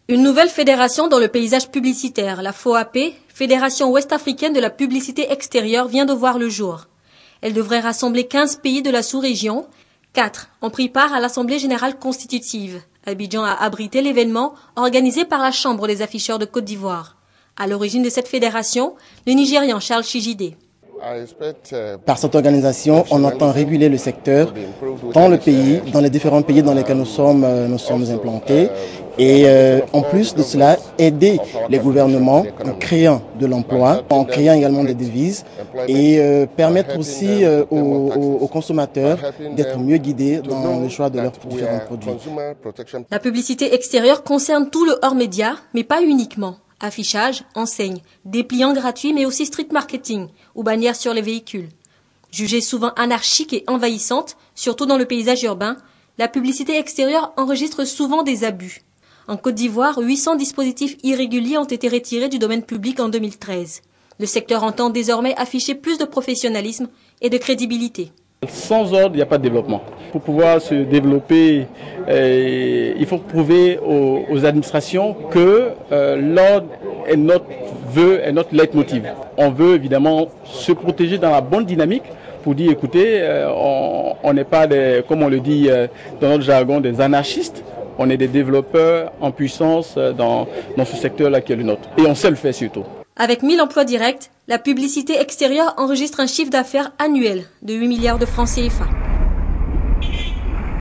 Une nouvelle fédération dans le paysage publicitaire, la FOAP, Fédération ouest-africaine de la publicité extérieure, vient de voir le jour. Elle devrait rassembler 15 pays de la sous-région. 4 ont pris part à l'Assemblée générale constitutive. Abidjan a abrité l'événement organisé par la Chambre des afficheurs de Côte d'Ivoire. À l'origine de cette fédération, le Nigérian Charles Chijide. Par cette organisation, on entend réguler le secteur dans le pays, dans les différents pays dans lesquels nous sommes implantés, et en plus de cela, aider les gouvernements en créant de l'emploi, en créant également des devises, et permettre aussi aux consommateurs d'être mieux guidés dans le choix de leurs différents produits. La publicité extérieure concerne tout le hors-média, mais pas uniquement. Affichage, enseignes, dépliants gratuits mais aussi street marketing ou bannières sur les véhicules. Jugée souvent anarchique et envahissante, surtout dans le paysage urbain, la publicité extérieure enregistre souvent des abus. En Côte d'Ivoire, 800 dispositifs irréguliers ont été retirés du domaine public en 2013. Le secteur entend désormais afficher plus de professionnalisme et de crédibilité. Sans ordre, il n'y a pas de développement. Pour pouvoir se développer, il faut prouver aux administrations que l'ordre est notre vœu, est notre leitmotiv. On veut évidemment se protéger dans la bonne dynamique pour dire, écoutez, on n'est pas comme on le dit dans notre jargon, des anarchistes. On est des développeurs en puissance dans ce secteur-là qui est le nôtre. Et on sait le faire surtout. Avec 1000 emplois directs, la publicité extérieure enregistre un chiffre d'affaires annuel de 8 milliards de francs CFA.